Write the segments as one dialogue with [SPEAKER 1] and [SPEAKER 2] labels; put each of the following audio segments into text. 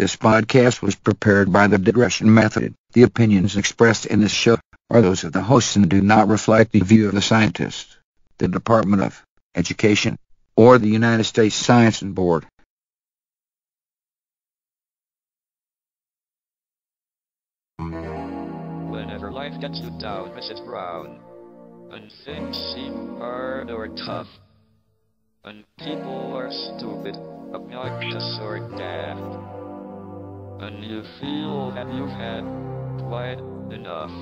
[SPEAKER 1] This podcast was prepared by the Digression Method. The opinions expressed in this show are those of the hosts and do not reflect the view of the scientists, the Department of Education, or the United States Science Board.
[SPEAKER 2] Whenever life gets you down, Mrs. Brown, and things seem hard or tough, and people are stupid, obnoxious, or daft, and you feel that you've had quite enough.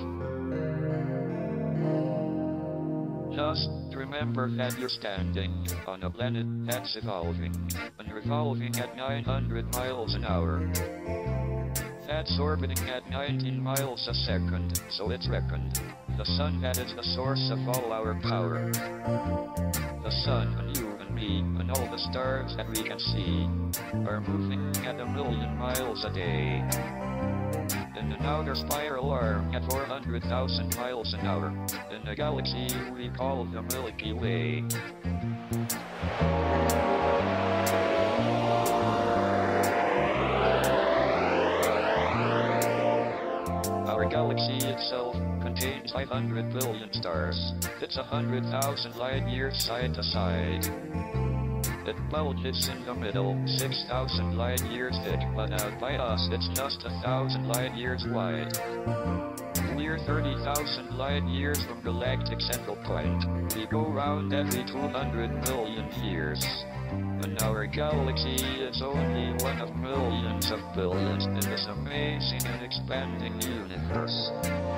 [SPEAKER 2] Just remember that you're standing on a planet that's evolving and revolving at 900 miles an hour. That's orbiting at 19 miles a second, so it's reckoned. The sun that is the source of all our power. The sun and you and me and all the stars that we can see are moving at 1,000,000 miles a day. In an outer spiral arm at 400,000 miles an hour, in a galaxy we call the Milky Way. Our galaxy itself contains 500 billion stars. It's 100,000 light years side to side. It bulges in the middle, 6,000 light years thick, but out by us it's just 1,000 light years wide. We're 30,000 light years from galactic central point. We go round every 200 million years. And our galaxy is only one of millions of billions in this amazing and expanding universe.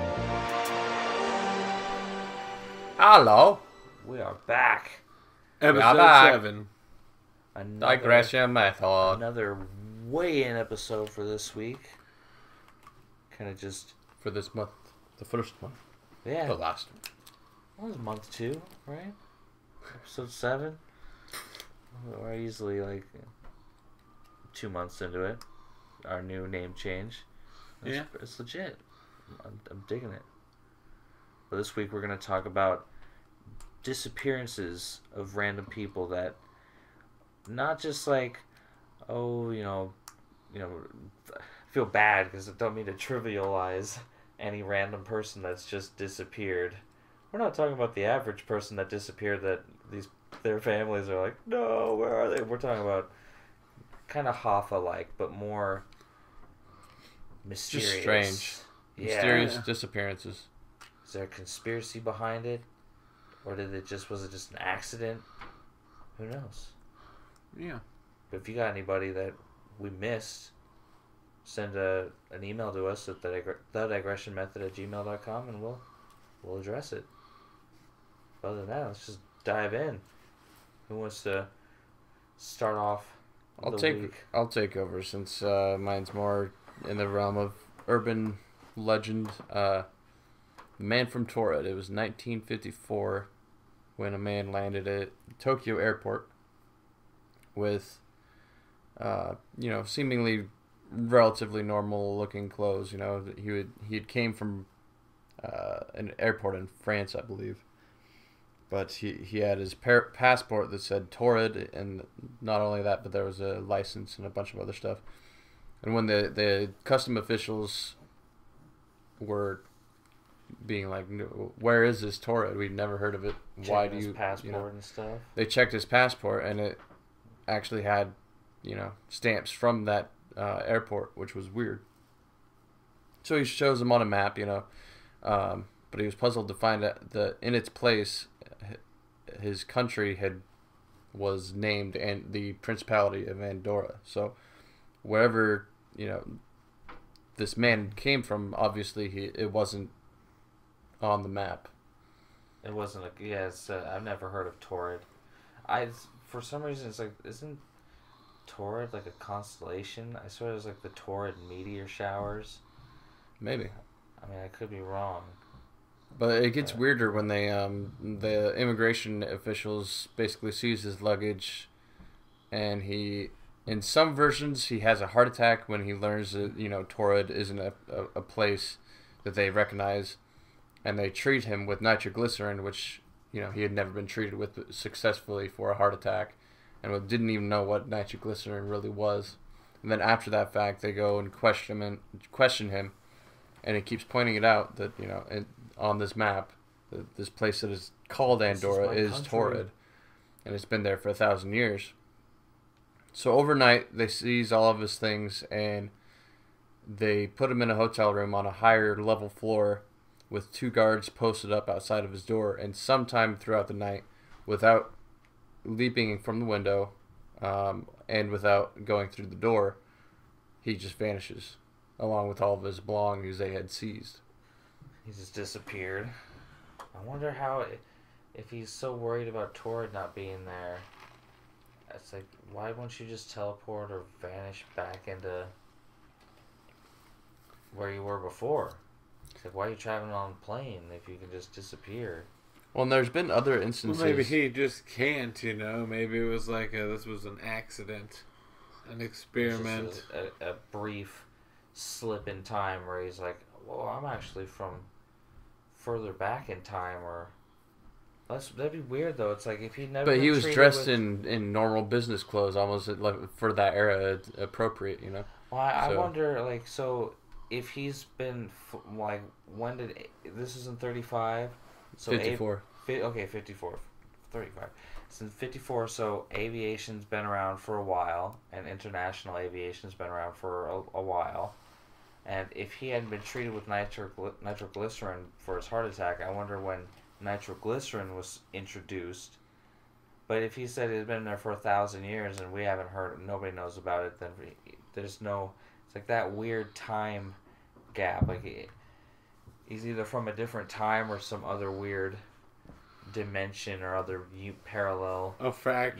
[SPEAKER 3] Hello.
[SPEAKER 4] We are back.
[SPEAKER 3] Episode 7. Digression Method.
[SPEAKER 4] Another weigh-in episode for this week. Kind of just...
[SPEAKER 3] For this month. The first one.
[SPEAKER 4] Yeah.
[SPEAKER 3] The last one.
[SPEAKER 4] That was month 2, right? Episode 7. We're easily like 2 months into it. Our new name change. It's legit. I'm digging it. But this week we're going to talk about disappearances of random people that not just like, feel bad because I don't mean to trivialize any random person that's just disappeared. We're not talking about the average person that disappeared that their families are like, no, where are they? We're talking about kind of Hoffa-like, but more mysterious.
[SPEAKER 3] Just strange.
[SPEAKER 4] Yeah.
[SPEAKER 3] Mysterious disappearances.
[SPEAKER 4] Is there a conspiracy behind it? Or was it just an accident? Who knows?
[SPEAKER 3] Yeah.
[SPEAKER 4] But if you got anybody that we missed, send an email to us at TheDigressionMethod@gmail.com and we'll address it. Other than that, let's just dive in. Who wants to start off week?
[SPEAKER 3] I'll take over since mine's more in the realm of urban legend. The man from Taured. It was 1954 when a man landed at Tokyo airport with, seemingly relatively normal looking clothes. He had came from an airport in France, I believe. But he had his passport that said Taured, and not only that, but there was a license and a bunch of other stuff. And when the custom officials were being like, where is this Taured? We've never heard of it. Why do you
[SPEAKER 4] passport and stuff?
[SPEAKER 3] They checked his passport, and it actually had, stamps from that airport, which was weird. So he shows them on a map, but he was puzzled to find that in its place, his country was named and the Principality of Andorra. So wherever this man came from, obviously it wasn't on the map.
[SPEAKER 4] It wasn't I've never heard of Taured. For some reason it's like, isn't Taured like a constellation? I swear it was like the Taured meteor showers.
[SPEAKER 3] Maybe.
[SPEAKER 4] I mean, I could be wrong.
[SPEAKER 3] But it gets weirder when they the immigration officials basically seize his luggage, and in some versions he has a heart attack when he learns that Taured isn't a place that they recognize, and they treat him with nitroglycerin, which he had never been treated with successfully for a heart attack, and didn't even know what nitroglycerin really was. And then after that fact, they go and question him, and it keeps pointing it out that, you know, on this map, this place that is called Andorra is Taured, and it's been there for 1,000 years. So overnight, they seize all of his things, and they put him in a hotel room on a higher level floor with 2 guards posted up outside of his door. And sometime throughout the night, without leaping from the window and without going through the door, he just vanishes, along with all of his belongings they had seized.
[SPEAKER 4] He just disappeared. I wonder how, if he's so worried about Taured not being there, it's like, why won't you just teleport or vanish back into where you were before? It's like, why are you traveling on a plane if you can just disappear?
[SPEAKER 3] Well, and there's been other instances.
[SPEAKER 5] Well, maybe he just can't, you know. Maybe it was like this was an accident, an experiment.
[SPEAKER 4] It's just a brief slip in time where he's like, well, I'm actually from further back in time, or... That'd be weird, though. It's like if he never...
[SPEAKER 3] But he was dressed in normal business clothes, almost like for that era, appropriate, you know?
[SPEAKER 4] Well, I wonder, like, so if he's been, like, when did... This is in 35? So
[SPEAKER 3] 54.
[SPEAKER 4] 54. 35. Since 54, so aviation's been around for a while, and international aviation's been around for a while. And if he hadn't been treated with nitroglycerin for his heart attack, I wonder when nitroglycerin was introduced. But if he said it had been there for 1,000 years and we haven't heard, nobody knows about it, then there's no... It's like that weird time gap. Like he's either from a different time or some other weird dimension or other parallel
[SPEAKER 5] a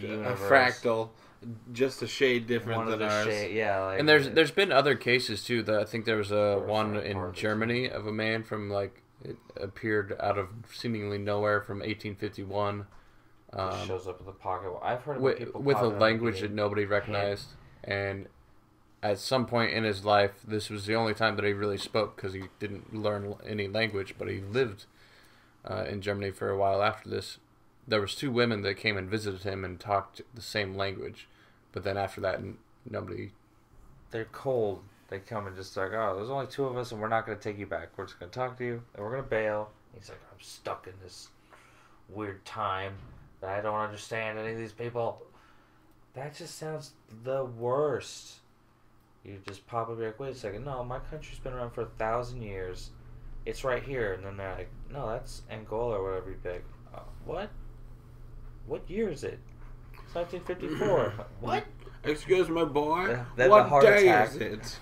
[SPEAKER 5] fractal, just a shade different than ours.
[SPEAKER 4] Yeah, like,
[SPEAKER 3] and there's been other cases too. That I think there was one in Germany of a man from, like, it appeared out of seemingly nowhere from 1851.
[SPEAKER 4] Shows up in the pocket. I've heard about people
[SPEAKER 3] with a language that nobody recognized, and at some point in his life, this was the only time that he really spoke, because he didn't learn any language, but he lived in Germany for a while after this. There was 2 women that came and visited him and talked the same language, but then after that, nobody...
[SPEAKER 4] They're cold. They come and just like, oh, there's only 2 of us, and we're not going to take you back. We're just going to talk to you, and we're going to bail. He's like, I'm stuck in this weird time that I don't understand any of these people. That just sounds the worst. You just pop up and be like, wait a second, no, my country's been around for 1,000 years. It's right here. And then they're like, no, that's Angola or whatever you pick. What? What year is it? It's 1954. What?
[SPEAKER 5] Excuse me, boy.
[SPEAKER 4] What day
[SPEAKER 5] is it?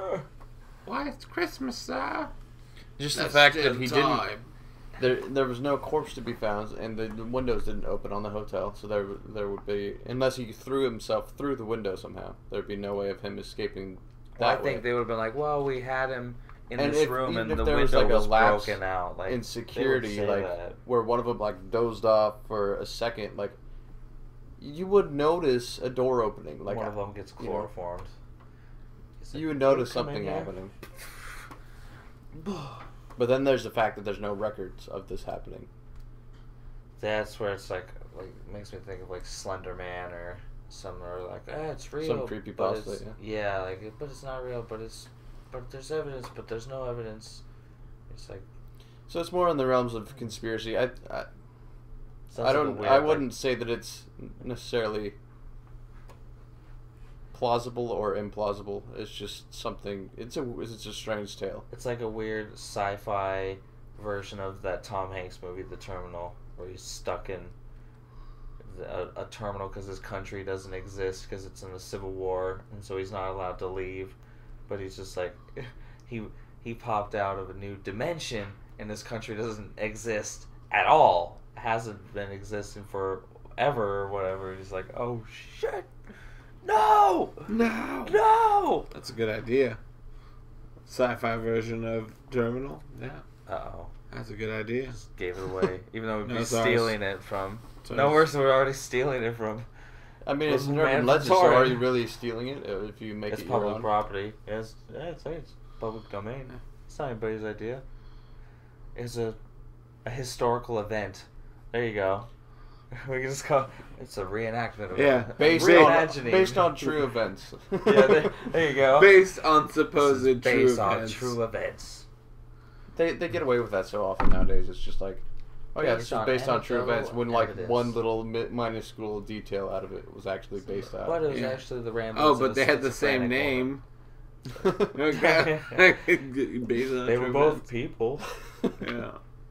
[SPEAKER 5] Why, it's Christmas, sir.
[SPEAKER 3] Just the fact that he didn't... There was no corpse to be found, and the windows didn't open on the hotel, so there would be... Unless he threw himself through the window somehow, there'd be no way of him escaping that way.
[SPEAKER 4] I think they would have been like, well, we had him in this room, and the
[SPEAKER 3] there
[SPEAKER 4] window
[SPEAKER 3] was, like,
[SPEAKER 4] was
[SPEAKER 3] a lapse
[SPEAKER 4] broken out. Like,
[SPEAKER 3] in security, like, where one of them, like, dozed off for a second, like, you would notice a door opening. Like,
[SPEAKER 4] one of them gets chloroformed.
[SPEAKER 3] You would notice something happening. But then there's the fact that there's no records of this happening.
[SPEAKER 4] That's where it's like makes me think of like Slender Man or something, or like, it's real.
[SPEAKER 3] Some creepypasta,
[SPEAKER 4] yeah, like, but it's not real. But there's evidence. But there's no evidence. It's like,
[SPEAKER 3] so it's more in the realms of conspiracy. I wouldn't say that it's necessarily plausible or implausible. It's just something. It's a strange tale.
[SPEAKER 4] It's like a weird sci-fi version of that Tom Hanks movie, The Terminal, where he's stuck in a terminal because his country doesn't exist because it's in a civil war, and so he's not allowed to leave. But he's just like, he popped out of a new dimension, and this country doesn't exist at all. Hasn't been existing forever or whatever. He's like, oh shit. No!
[SPEAKER 5] That's a good idea. Sci-fi version of Terminal. Yeah.
[SPEAKER 4] Uh-oh.
[SPEAKER 5] That's a good idea.
[SPEAKER 4] Just gave it away. Even though we'd be stealing it from... No worse than we're already stealing it from...
[SPEAKER 3] I mean, it's an urban legend, so are you really stealing it if you make it your own?
[SPEAKER 4] It's public property. It's public domain. It's not anybody's idea. It's a historical event. There you go. We can just call it's a reenactment of
[SPEAKER 5] Yeah.
[SPEAKER 3] Based on true events.
[SPEAKER 4] Yeah, there you go.
[SPEAKER 5] Based on supposed
[SPEAKER 4] This is based
[SPEAKER 5] true
[SPEAKER 4] on
[SPEAKER 5] events.
[SPEAKER 4] true events.
[SPEAKER 3] They get away with that so often nowadays. It's just like, oh yeah, this is
[SPEAKER 4] Based on
[SPEAKER 3] based on true
[SPEAKER 4] anecdotal
[SPEAKER 3] events. When like
[SPEAKER 4] evidence.
[SPEAKER 3] one little minuscule detail out of it was actually based out.
[SPEAKER 4] But it was
[SPEAKER 5] Yeah.
[SPEAKER 4] actually the ramblings.
[SPEAKER 5] Oh,
[SPEAKER 4] of
[SPEAKER 5] but
[SPEAKER 4] a
[SPEAKER 5] they had the same
[SPEAKER 4] schizophrenic
[SPEAKER 5] name.
[SPEAKER 4] woman.
[SPEAKER 5] Okay. Based on
[SPEAKER 4] They
[SPEAKER 5] true
[SPEAKER 4] were both
[SPEAKER 5] events.
[SPEAKER 4] people.
[SPEAKER 5] Yeah.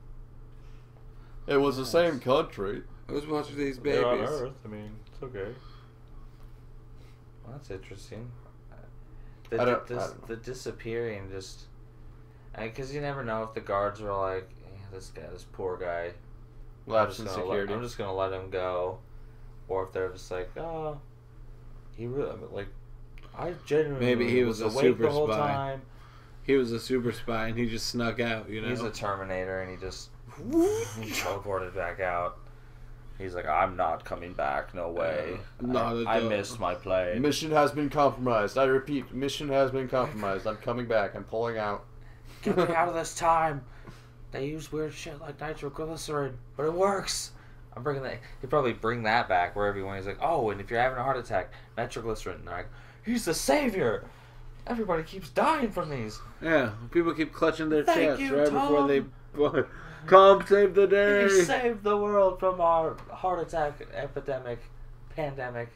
[SPEAKER 3] It was the same country.
[SPEAKER 5] I was watching these
[SPEAKER 4] They're on
[SPEAKER 5] babies.
[SPEAKER 4] Earth. I mean, it's okay. Well, that's interesting.
[SPEAKER 3] I don't know.
[SPEAKER 4] The disappearing just, because you never know if the guards were like, this poor guy.
[SPEAKER 3] Lapse in
[SPEAKER 4] I'm
[SPEAKER 3] security.
[SPEAKER 4] I'm just gonna let him go, or if they're just like, oh, he really, like, I genuinely
[SPEAKER 5] Maybe he was a
[SPEAKER 4] awake
[SPEAKER 5] super
[SPEAKER 4] the whole
[SPEAKER 5] spy.
[SPEAKER 4] time.
[SPEAKER 5] He was a super spy and he just snuck out, you know?
[SPEAKER 4] He's a Terminator and he just teleported back out. He's like, I'm not coming back, no way. I missed my plane.
[SPEAKER 3] Mission has been compromised. I repeat, mission has been compromised. I'm coming back. I'm pulling out.
[SPEAKER 4] Get me out of this time. They use weird shit like nitroglycerin, but it works. I'm bringing that. He'd probably bring that back wherever he went. He's like, oh, and if you're having a heart attack, nitroglycerin. And they're like, he's the savior. Everybody keeps dying from these.
[SPEAKER 5] Yeah, people keep clutching their
[SPEAKER 4] Thank
[SPEAKER 5] chests
[SPEAKER 4] you,
[SPEAKER 5] right
[SPEAKER 4] Tom.
[SPEAKER 5] before they... Come save the day!
[SPEAKER 4] He saved the world from our heart attack epidemic, pandemic.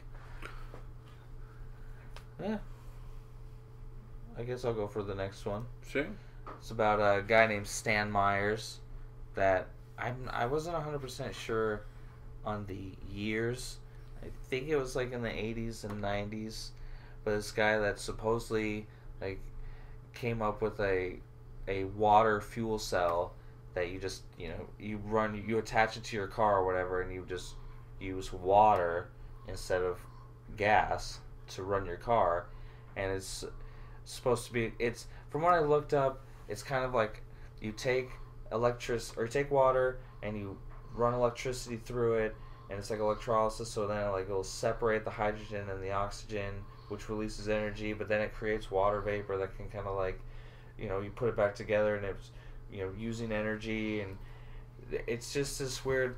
[SPEAKER 4] Yeah. I guess I'll go for the next one.
[SPEAKER 5] Sure.
[SPEAKER 4] It's about a guy named Stan Myers that I wasn't 100% sure on the years. I think it was like in the 80s and 90s. But this guy that supposedly like came up with a water fuel cell that you just, you attach it to your car or whatever, and you just use water instead of gas to run your car. And it's supposed to be, it's, from what I looked up, it's kind of like you take water and you run electricity through it, and it's like electrolysis, so then it'll separate the hydrogen and the oxygen, which releases energy, but then it creates water vapor that can kind of like, you put it back together, and it's, using energy, and it's just this weird,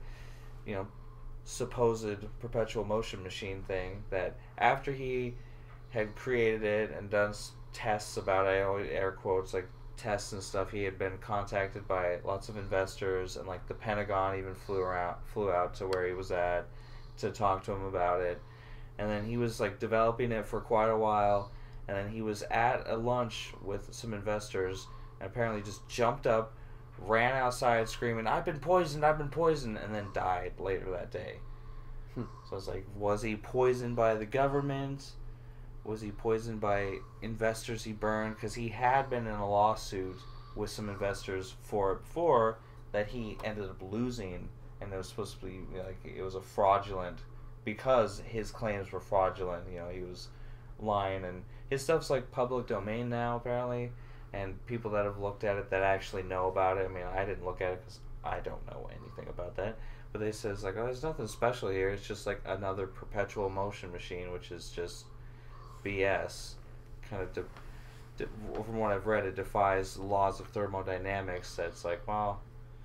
[SPEAKER 4] supposed perpetual motion machine thing that after he had created it and done tests about it, air quotes, like tests and stuff, he had been contacted by lots of investors, and like the Pentagon even flew out to where he was at to talk to him about it. And then he was like developing it for quite a while, and then he was at a lunch with some investors and apparently just jumped up, ran outside screaming, I've been poisoned, and then died later that day. So I was like, was he poisoned by the government? Was he poisoned by investors he burned? Because he had been in a lawsuit with some investors for it before that he ended up losing, and it was supposed to be like it was a fraudulent, because his claims were fraudulent. He was lying, and his stuff's like public domain now apparently, and people that have looked at it that actually know about it. I mean, I didn't look at it because I don't know anything about that, but they said it's like, oh, there's nothing special here. It's just like another perpetual motion machine, which is just BS. Kind of, from what I've read, it defies the laws of thermodynamics. That's like, well,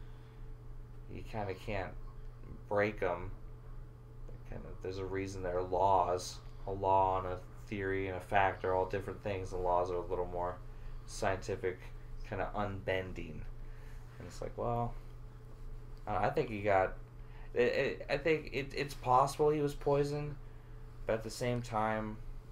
[SPEAKER 4] you kind of can't break them. There's a reason there are laws. A law and a theory and a fact are all different things. The laws are a little more scientific, kind of unbending. And it's like, well, I think he got. I think it's possible he was poisoned, but at the same time,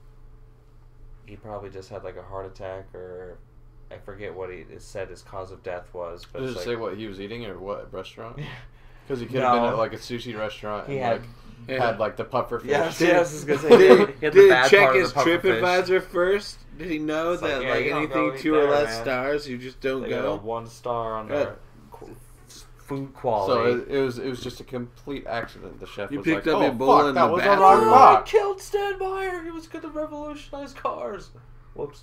[SPEAKER 4] he probably just had like a heart attack, or I forget what it said his cause of death was. But
[SPEAKER 3] Did it
[SPEAKER 4] it's
[SPEAKER 3] say
[SPEAKER 4] like,
[SPEAKER 3] what he was eating or what restaurant? Because he could have been at like a sushi restaurant and had like the puffer fish.
[SPEAKER 4] Yes, I was gonna say, he had the
[SPEAKER 5] Did
[SPEAKER 4] bad
[SPEAKER 5] he check
[SPEAKER 4] part of
[SPEAKER 5] his
[SPEAKER 4] the puffer fish.
[SPEAKER 5] TripAdvisor first? Did he know
[SPEAKER 4] It's
[SPEAKER 5] that
[SPEAKER 4] like, yeah, you don't go
[SPEAKER 5] anything
[SPEAKER 4] eat
[SPEAKER 5] 2 or
[SPEAKER 4] there,
[SPEAKER 5] less
[SPEAKER 4] man.
[SPEAKER 5] stars, you just don't
[SPEAKER 4] They
[SPEAKER 5] go?
[SPEAKER 4] got a 1 star on their food quality.
[SPEAKER 3] So it was just a complete accident. The chef
[SPEAKER 5] You
[SPEAKER 3] was
[SPEAKER 5] picked
[SPEAKER 3] like,
[SPEAKER 5] up
[SPEAKER 3] "Oh
[SPEAKER 5] Ebola
[SPEAKER 3] fuck,
[SPEAKER 5] in
[SPEAKER 3] that
[SPEAKER 5] the
[SPEAKER 3] was a
[SPEAKER 5] bathroom."
[SPEAKER 3] wrong
[SPEAKER 4] I
[SPEAKER 3] box."
[SPEAKER 4] killed Stan Meyer. He was gonna revolutionize cars. Whoops.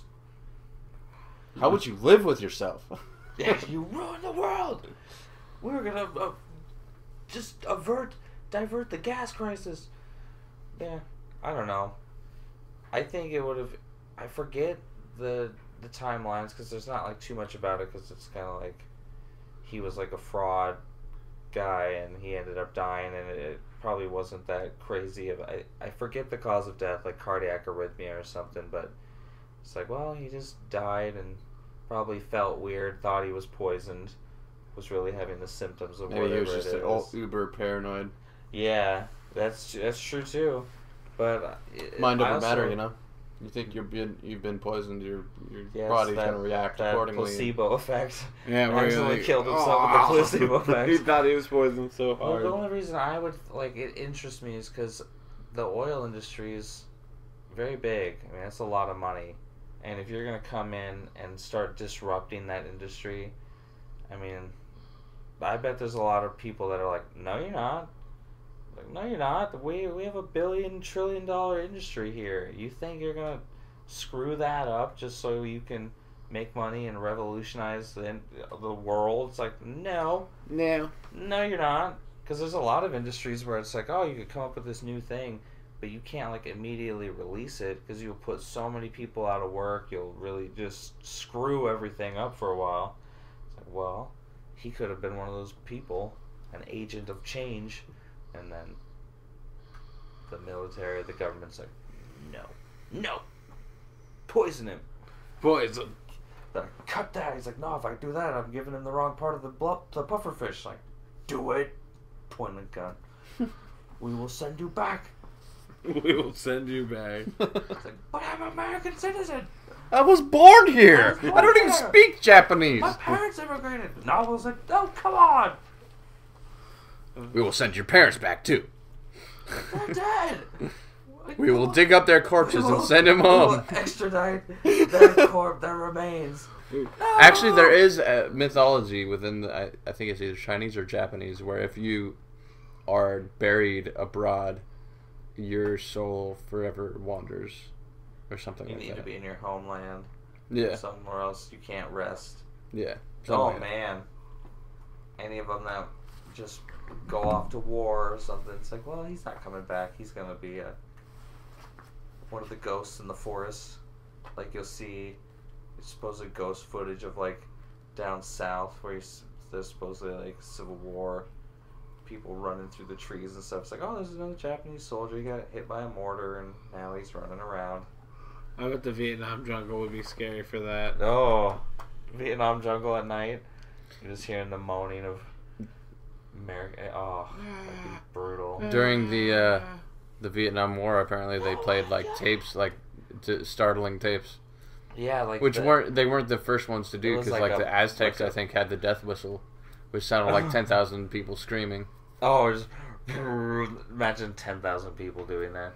[SPEAKER 3] How would you live with yourself?
[SPEAKER 4] Yeah, you ruined the world. We were gonna just divert the gas crisis. Yeah, I don't know. I think it would have. I forget the timelines because there's not like too much about it, because it's kind of like he was like a fraud guy and he ended up dying, and it probably wasn't that crazy. I forget the cause of death, like cardiac arrhythmia or something, but it's like, well, he just died and probably felt weird, thought he was poisoned, was really having the symptoms of
[SPEAKER 3] Maybe
[SPEAKER 4] whatever
[SPEAKER 3] he was just
[SPEAKER 4] it
[SPEAKER 3] an
[SPEAKER 4] is.
[SPEAKER 3] uber paranoid.
[SPEAKER 4] Yeah, that's true too. But
[SPEAKER 3] Mind over
[SPEAKER 4] also,
[SPEAKER 3] matter, you know. You think you've been poisoned, your
[SPEAKER 4] yeah,
[SPEAKER 3] body's
[SPEAKER 4] that,
[SPEAKER 3] gonna react
[SPEAKER 4] that
[SPEAKER 3] accordingly.
[SPEAKER 4] placebo effect.
[SPEAKER 5] Yeah, where you're
[SPEAKER 4] Actually
[SPEAKER 5] like,
[SPEAKER 4] killed himself with the placebo effect.
[SPEAKER 5] He thought he was poisoned so
[SPEAKER 4] Well,
[SPEAKER 5] hard.
[SPEAKER 4] the only reason I would like it interests me is because the oil industry is very big. I mean, that's a lot of money, and if you're gonna come in and start disrupting that industry, I mean, I bet there's a lot of people that are like, no, you're not. Like, no, you're not. We have $1 billion trillion industry here. You think you're gonna screw that up just so you can make money and revolutionize the world? It's like, no,
[SPEAKER 5] No.
[SPEAKER 4] you're not. Because there's a lot of industries where it's like, oh, you could come up with this new thing, but you can't like immediately release it because you'll put so many people out of work. You'll really just screw everything up for a while. It's like, well, he could have been one of those people, an agent of change, and then the military, the government's like, no, poison him.
[SPEAKER 5] Poison.
[SPEAKER 4] They're like, cut that. He's like, no, if I do that, I'm giving him the wrong part of the puffer fish. Like, do it. Point the gun. We will send you back.
[SPEAKER 5] We will send you back.
[SPEAKER 4] It's like, but I'm an American citizen.
[SPEAKER 3] I was born here.
[SPEAKER 4] I was
[SPEAKER 3] I don't
[SPEAKER 4] born
[SPEAKER 3] even
[SPEAKER 4] here.
[SPEAKER 3] speak Japanese.
[SPEAKER 4] My parents immigrated. Novels like, oh, come on.
[SPEAKER 3] We will send your parents back too.
[SPEAKER 4] They're dead.
[SPEAKER 3] We will dig up their corpses and send them
[SPEAKER 4] We will
[SPEAKER 3] home.
[SPEAKER 4] extradite their remains. No.
[SPEAKER 3] Actually, there is a mythology within the, I think it's either Chinese or Japanese, where if you are buried abroad, your soul forever wanders, or something
[SPEAKER 4] You
[SPEAKER 3] like
[SPEAKER 4] need
[SPEAKER 3] that.
[SPEAKER 4] to be in your homeland.
[SPEAKER 3] Yeah,
[SPEAKER 4] Somewhere else you can't rest.
[SPEAKER 3] yeah.
[SPEAKER 4] Oh
[SPEAKER 3] Something like that.
[SPEAKER 4] man. Any of them that just go off to war or something, it's like, well, he's not coming back. He's gonna be one of the ghosts in the forest. Like you'll see supposed ghost footage of like down south where there's supposedly like civil war, people running through the trees and stuff. It's like, oh, there's another Japanese soldier. He got hit by a mortar and now he's running around.
[SPEAKER 5] I bet the Vietnam jungle would be scary for that.
[SPEAKER 4] Oh, Vietnam jungle at night. You're just hearing the moaning of America. Oh, that'd be brutal.
[SPEAKER 3] During the Vietnam War, apparently they played like tapes, like startling tapes,
[SPEAKER 4] Yeah, like
[SPEAKER 3] which weren't the first ones to do,
[SPEAKER 4] was
[SPEAKER 3] because
[SPEAKER 4] like
[SPEAKER 3] like
[SPEAKER 4] a-
[SPEAKER 3] the Aztecs,
[SPEAKER 4] like a-
[SPEAKER 3] I think, had the death whistle, which sounded like 10,000 people screaming.
[SPEAKER 4] Oh, just imagine 10,000 people doing that.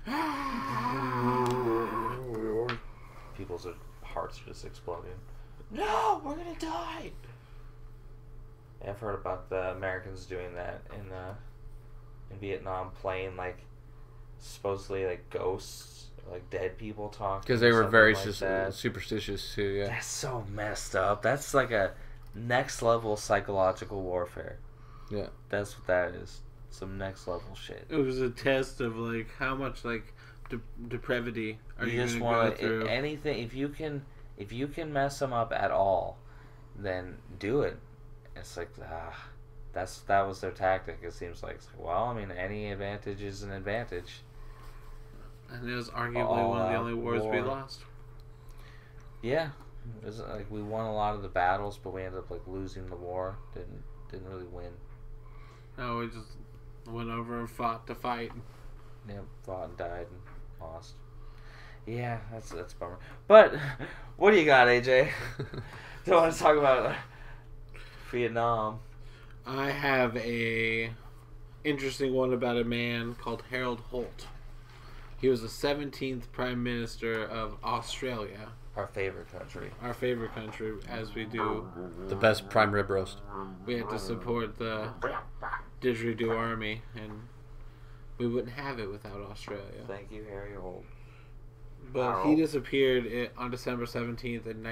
[SPEAKER 4] People's hearts are just exploding. No, we're gonna die. I've heard about the Americans doing that in Vietnam, playing like supposedly like ghosts, like dead people talking.
[SPEAKER 3] Because they were
[SPEAKER 4] something
[SPEAKER 3] very
[SPEAKER 4] like that.
[SPEAKER 3] superstitious too. Yeah.
[SPEAKER 4] That's so messed up. That's like a next level psychological warfare.
[SPEAKER 3] Yeah.
[SPEAKER 4] That's what that is. Some next level shit.
[SPEAKER 5] It was a test of like how much like depravity are you
[SPEAKER 4] just
[SPEAKER 5] gonna
[SPEAKER 4] want
[SPEAKER 5] go through.
[SPEAKER 4] anything. If you can mess them up at all, then do it. It's like that was their tactic. It seems like, it's like, well, I mean, any advantage is an advantage.
[SPEAKER 5] And it was arguably one of the only wars we lost.
[SPEAKER 4] Yeah, it was like we won a lot of the battles, but we ended up like losing the war. Didn't really win.
[SPEAKER 5] No, we just went over and fought to fight.
[SPEAKER 4] Yeah, fought and died and lost. Yeah, that's a bummer. But what do you got, AJ? Do you want to talk about Vietnam?
[SPEAKER 5] I have a interesting one about a man called Harold Holt. He was the 17th Prime Minister of Australia,
[SPEAKER 4] Our favorite country.
[SPEAKER 5] our favorite country, as we do.
[SPEAKER 3] The best prime rib roast.
[SPEAKER 5] We had to support the didgeridoo army, and we wouldn't have it without Australia.
[SPEAKER 4] Thank you, Harry Holt.
[SPEAKER 5] But he disappeared on December 17th in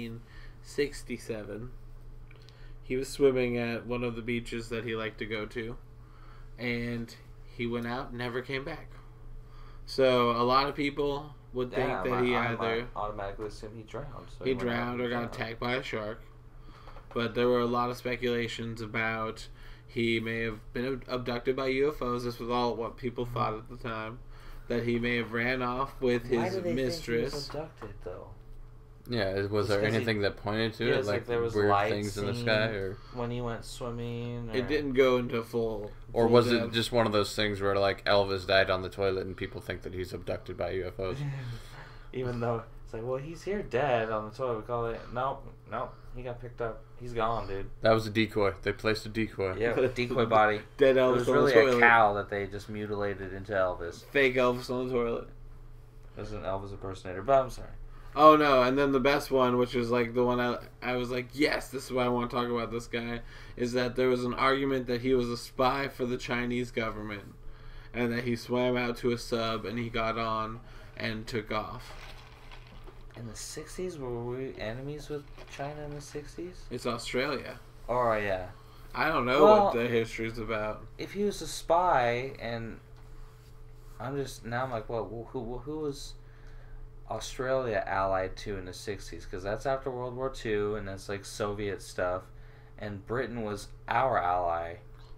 [SPEAKER 5] 1967. He was swimming at one of the beaches that he liked to go to, and he went out and never came back. So a lot of people would think that he either
[SPEAKER 4] automatically assume he drowned. So
[SPEAKER 5] he drowned or got attacked by a shark. But there were a lot of speculations about he may have been abducted by UFOs. This was all what people thought at the time. That he may have ran off with
[SPEAKER 4] Why
[SPEAKER 5] his
[SPEAKER 4] do they
[SPEAKER 5] mistress.
[SPEAKER 4] think he was abducted, though?
[SPEAKER 3] Yeah, was there anything that pointed to it?
[SPEAKER 4] Like there was
[SPEAKER 3] weird things in the sky? Or
[SPEAKER 4] when he went swimming? Or...
[SPEAKER 5] It didn't go into full...
[SPEAKER 3] Or was
[SPEAKER 5] depth.
[SPEAKER 3] it just one of those things where, like, Elvis died on the toilet and people think that he's abducted by UFOs?
[SPEAKER 4] Even though it's like, well, he's here dead on the toilet. We call it... Nope, he got picked up. He's gone, dude.
[SPEAKER 3] That was a decoy. They placed a decoy.
[SPEAKER 4] Yeah, decoy body.
[SPEAKER 5] Dead Elvis
[SPEAKER 4] it was
[SPEAKER 5] on
[SPEAKER 4] really
[SPEAKER 5] the toilet.
[SPEAKER 4] a cow that they just mutilated into Elvis.
[SPEAKER 5] Fake Elvis on the toilet.
[SPEAKER 4] It was an Elvis impersonator, but I'm sorry.
[SPEAKER 5] Oh no, and then the best one, which is like the one I was like, yes, this is why I want to talk about this guy, is that there was an argument that he was a spy for the Chinese government, and that he swam out to a sub and he got on and took off.
[SPEAKER 4] In the 60s? Were we enemies with China in the 60s?
[SPEAKER 5] It's Australia.
[SPEAKER 4] Oh, yeah.
[SPEAKER 5] I don't know what the history's about.
[SPEAKER 4] If he was a spy, and I'm like, well, who was Australia allied to in the 60s? Because that's after World War II, and that's like Soviet stuff, and Britain was our ally.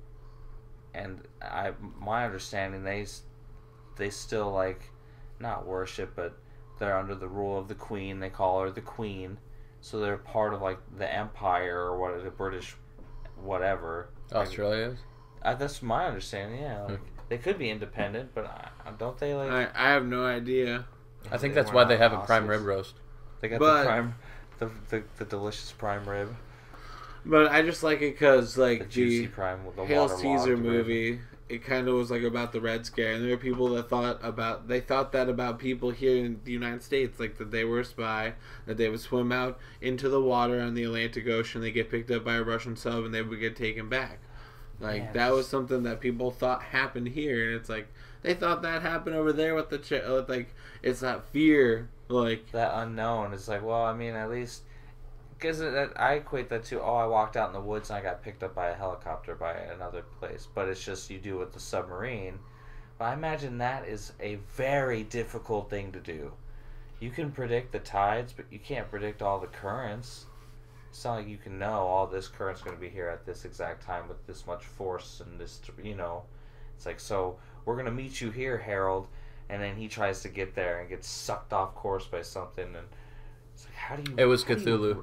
[SPEAKER 4] And my understanding, they still, like, not worship, but they're under the rule of the Queen. They call her the Queen, so they're part of like the Empire or what, the British, whatever.
[SPEAKER 3] Australia is?
[SPEAKER 4] That's my understanding. Yeah, like, they could be independent, but don't they like?
[SPEAKER 5] I have no idea.
[SPEAKER 3] I think that's why they have a prime rib roast.
[SPEAKER 4] They got the prime, the delicious prime rib.
[SPEAKER 5] But I just like it because like
[SPEAKER 4] the juicy prime with the
[SPEAKER 5] Hail
[SPEAKER 4] waterlogged
[SPEAKER 5] Caesar
[SPEAKER 4] rib.
[SPEAKER 5] movie, it kind of was like about the Red Scare, and there were people that thought that about people here in the United States, like that they were a spy, that they would swim out into the water on the Atlantic Ocean, they get picked up by a Russian sub, and they would get taken back. Like that was something that people thought happened here, and it's like they thought that happened over there with like it's that fear, like
[SPEAKER 4] that unknown. It's like, well, I mean, at least. Because I equate that to, I walked out in the woods and I got picked up by a helicopter by another place. But it's just you do with the submarine. But I imagine that is a very difficult thing to do. You can predict the tides, but you can't predict all the currents. It's not like you can know all this current's going to be here at this exact time with this much force and this, It's like, so we're going to meet you here, Harold. And then he tries to get there and gets sucked off course by something. And it's like, how do you...
[SPEAKER 3] It was Cthulhu.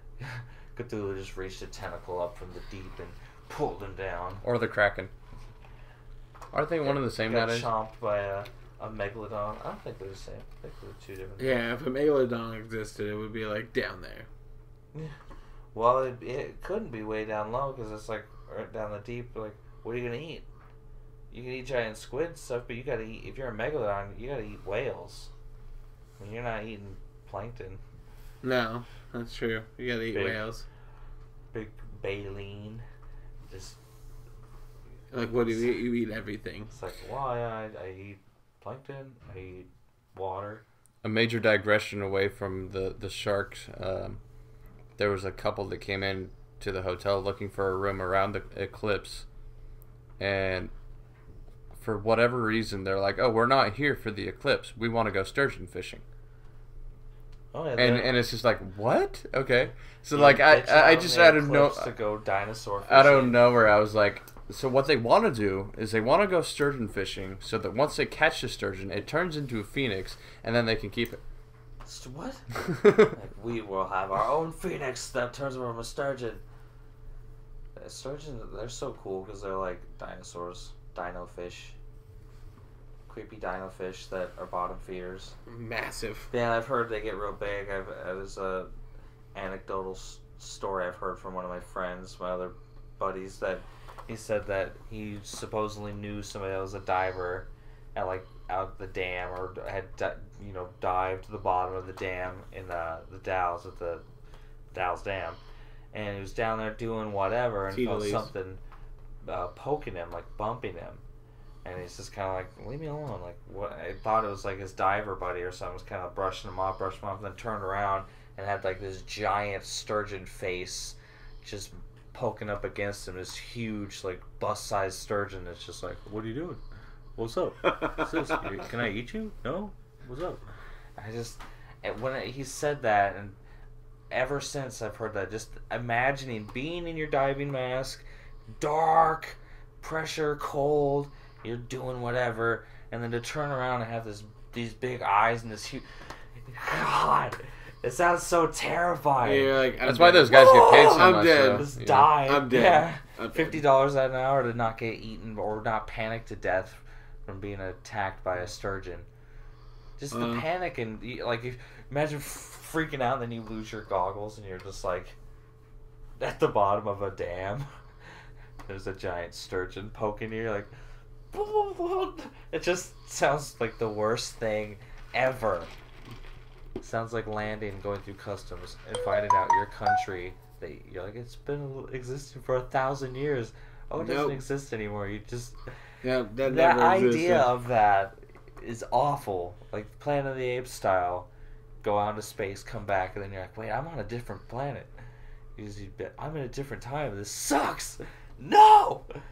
[SPEAKER 4] Cthulhu just reached a tentacle up from the deep and pulled him down.
[SPEAKER 3] Or the Kraken. Aren't they one and the same nowadays?
[SPEAKER 4] Got chomped by a megalodon. I don't think they're the same. I think they're two different
[SPEAKER 5] yeah, if a megalodon existed, it would be like down there.
[SPEAKER 4] Yeah. Well, it couldn't be way down low because it's like right down the deep. Like, what are you gonna eat? You can eat giant squid and stuff, but you gotta eat. If you're a megalodon, you gotta eat whales. I mean, you're not eating plankton.
[SPEAKER 5] No, that's true. You gotta eat whales.
[SPEAKER 4] Big baleen. Just
[SPEAKER 5] like, what do you eat? You eat everything.
[SPEAKER 4] It's like, well, I eat plankton. I eat water.
[SPEAKER 3] A major digression away from the sharks. There was a couple that came in to the hotel looking for a room around the eclipse, and for whatever reason, they're like, "Oh, we're not here for the eclipse. We want to go sturgeon fishing."
[SPEAKER 4] Oh, yeah,
[SPEAKER 3] and it's just like, what? Okay, so like I just out of
[SPEAKER 4] to go dinosaur fishing.
[SPEAKER 3] out of nowhere I was like, so what they want to do is they want to go sturgeon fishing so that once they catch the sturgeon, it turns into a phoenix, and then they can keep it.
[SPEAKER 4] What? Like, we will have our own phoenix that turns from a sturgeon. Sturgeons, they're so cool because they're like dinosaurs, dino fish. Creepy dino fish that are bottom feeders.
[SPEAKER 5] Massive.
[SPEAKER 4] Yeah, I've heard they get real big. There's a anecdotal story I've heard from one of my friends, my other buddies, that he said that he supposedly knew somebody that was a diver at like out the dam or had dived to the bottom of the dam in the Dalles at the Dalles Dam, and he was down there doing whatever and felt something poking him, like bumping him. And he's just kind of like, leave me alone. Like, what? I thought it was like his diver buddy or something was kind of brushing him off, and then turned around and had like this giant sturgeon face just poking up against him. This huge, like, bus-sized sturgeon. It's just like, what are you doing? What's up? What's this? Can I eat you? No? What's up? He said that, and ever since I've heard that, just imagining being in your diving mask, dark, pressure, cold. You're doing whatever, and then to turn around and have these big eyes and this huge. God, it sounds so terrifying.
[SPEAKER 5] Yeah, like,
[SPEAKER 3] that's why those guys get paid so
[SPEAKER 5] I'm
[SPEAKER 3] much.
[SPEAKER 5] dead.
[SPEAKER 3] So,
[SPEAKER 4] Just die.
[SPEAKER 5] I'm dead.
[SPEAKER 4] Yeah.
[SPEAKER 5] I'm
[SPEAKER 4] $50 an hour to not get eaten or not panic to death from being attacked by a sturgeon. Just the panic and like, imagine freaking out and then you lose your goggles and you're just like at the bottom of a dam. There's a giant sturgeon poking you. You're like, it just sounds like the worst thing ever. It sounds like landing, going through customs, and finding out your country. You're like, it's been existing for 1,000 years. Oh, it doesn't exist anymore. You just
[SPEAKER 5] that
[SPEAKER 4] idea of that is awful. Like Planet of the Apes style. Go out into space, come back, and then you're like, wait, I'm on a different planet. I'm in a different time. This sucks. No. It'd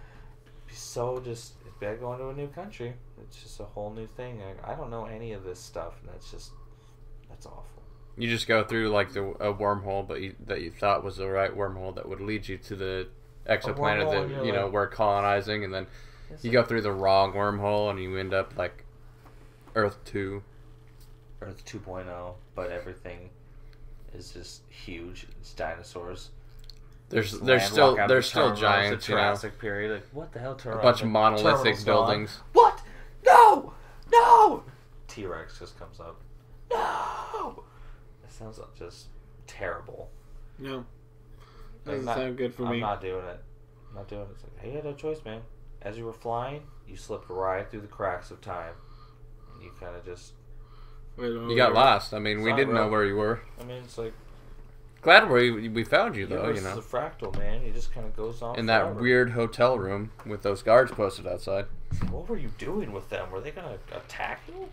[SPEAKER 4] be like going to a new country. It's just a whole new thing. I don't know any of this stuff, and that's awful.
[SPEAKER 3] You just go through like a wormhole, but that you thought was the right wormhole that would lead you to the exoplanet that you know we're colonizing, and then you go through the wrong wormhole and you end up like Earth 2.
[SPEAKER 4] Earth 2.0, but everything is just huge. It's dinosaurs.
[SPEAKER 3] There's still giants.
[SPEAKER 4] The Jurassic period. Like, what the hell?
[SPEAKER 3] A bunch of monolithic buildings.
[SPEAKER 4] What? No! No! T-Rex just comes up. No! It sounds just terrible.
[SPEAKER 5] No. Doesn't sound good for me.
[SPEAKER 4] I'm not doing it. It's like, hey, you had no choice, man. As you were flying, you slipped right through the cracks of time. And you kind of just...
[SPEAKER 3] You got lost. I mean, we didn't know where you were.
[SPEAKER 4] I mean, it's like...
[SPEAKER 3] Glad we found you, though, you know.
[SPEAKER 4] It's a fractal, man. He just kind of goes on
[SPEAKER 3] in
[SPEAKER 4] forever.
[SPEAKER 3] that weird hotel room with those guards posted outside.
[SPEAKER 4] What were you doing with them? Were they going to attack you?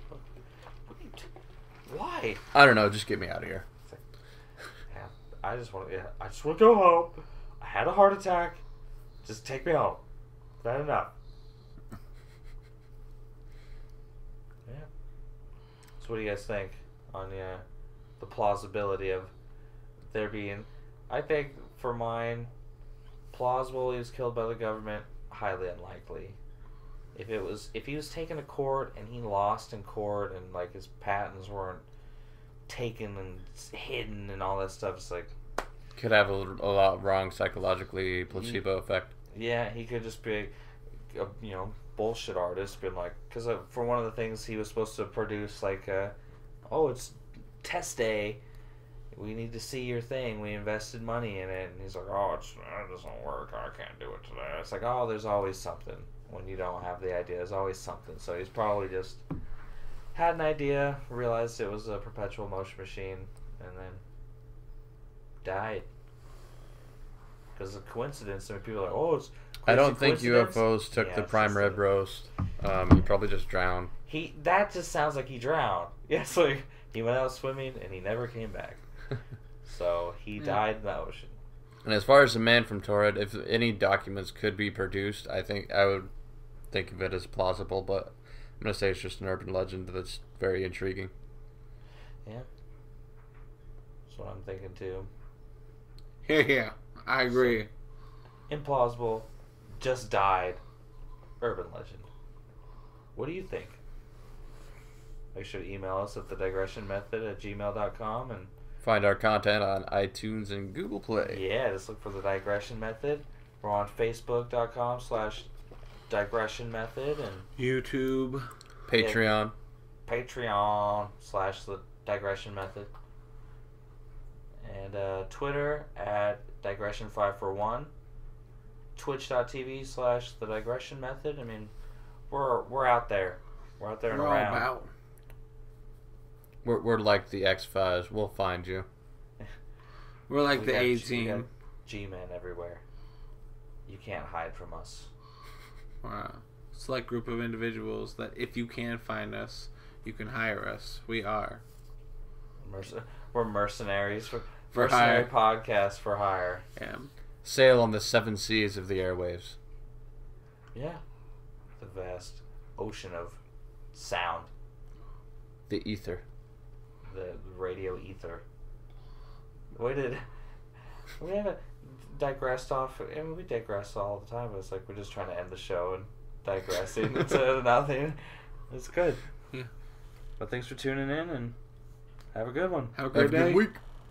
[SPEAKER 4] Why?
[SPEAKER 3] I don't know. Just get me out of here.
[SPEAKER 4] Like, yeah, I just want to go home. I had a heart attack. Just take me home. Is that enough? Yeah. So what do you guys think on the plausibility of there being... I think for mine, plausible he was killed by the government, highly unlikely. If he was taken to court and he lost in court and like his patents weren't taken and hidden and all that stuff, it's like
[SPEAKER 3] could have a lot wrong psychologically, placebo effect.
[SPEAKER 4] Yeah, he could just be a bullshit artist, been like, because for one of the things he was supposed to produce, like, it's test day. We need to see your thing. We invested money in it, and he's like, it doesn't work. I can't do it today. It's like, there's always something. When you don't have the idea, there's always something. So he's probably just had an idea, realized it was a perpetual motion machine, and then died. Because of coincidence, I mean, people are like, it's
[SPEAKER 3] I don't think UFOs took the prime rib roast. He probably just drowned.
[SPEAKER 4] That just sounds like he drowned. Yes, like he went out swimming and he never came back. So he died in the ocean.
[SPEAKER 3] And as far as the man from Taured, if any documents could be produced, I think I would think of it as plausible, but I'm going to say it's just an urban legend that's very intriguing.
[SPEAKER 4] Yeah. That's what I'm thinking too.
[SPEAKER 5] Yeah, I agree.
[SPEAKER 4] So, implausible, just died, urban legend. What do you think? Make sure to email us at TheDigressionMethod@gmail.com and
[SPEAKER 3] find our content on iTunes and Google Play.
[SPEAKER 4] Yeah, just look for The Digression Method. We're on Facebook.com/Digression Method and
[SPEAKER 5] YouTube,
[SPEAKER 3] Patreon,
[SPEAKER 4] Patreon/The Digression Method, and Twitter @Digression541, Twitch.tv/The Digression Method. I mean, we're out there. We're out there and around.
[SPEAKER 5] All about.
[SPEAKER 3] We're like the X-Files. We'll find you.
[SPEAKER 5] We're like the A-Team.
[SPEAKER 4] G-Men everywhere. You can't hide from us.
[SPEAKER 5] Wow. Select group of individuals that if you can find us, you can hire us. We are.
[SPEAKER 4] We're mercenaries.
[SPEAKER 5] For
[SPEAKER 4] mercenary
[SPEAKER 5] hire.
[SPEAKER 4] Podcast for hire.
[SPEAKER 5] Yeah.
[SPEAKER 3] Sail on the 7 seas of the airwaves.
[SPEAKER 4] Yeah. The vast ocean of sound.
[SPEAKER 3] The ether. The
[SPEAKER 4] radio ether. We digressed off. I mean, we digress all the time, but it's like we're just trying to end the show and digressing into nothing. It's good.
[SPEAKER 5] Yeah.
[SPEAKER 4] But thanks for tuning in, and have a good one.
[SPEAKER 5] Have a great day.
[SPEAKER 3] Good week.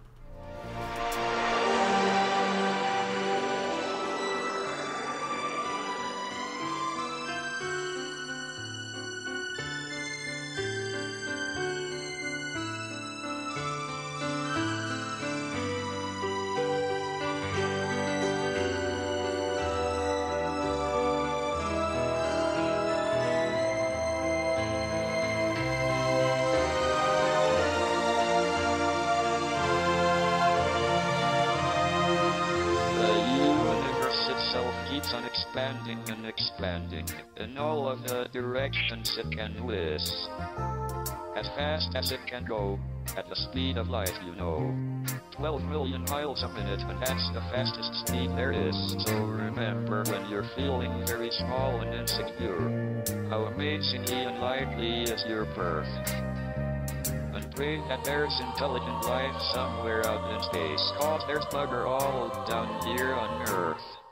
[SPEAKER 2] Keeps on expanding and expanding in all of the directions it can whiz. As fast as it can go, at the speed of light, 12 million miles a minute, and that's the fastest speed there is. So remember, when you're feeling very small and insecure, how amazingly unlikely is your birth. And pray that there's intelligent life somewhere out in space, 'cause there's bugger all down here on Earth.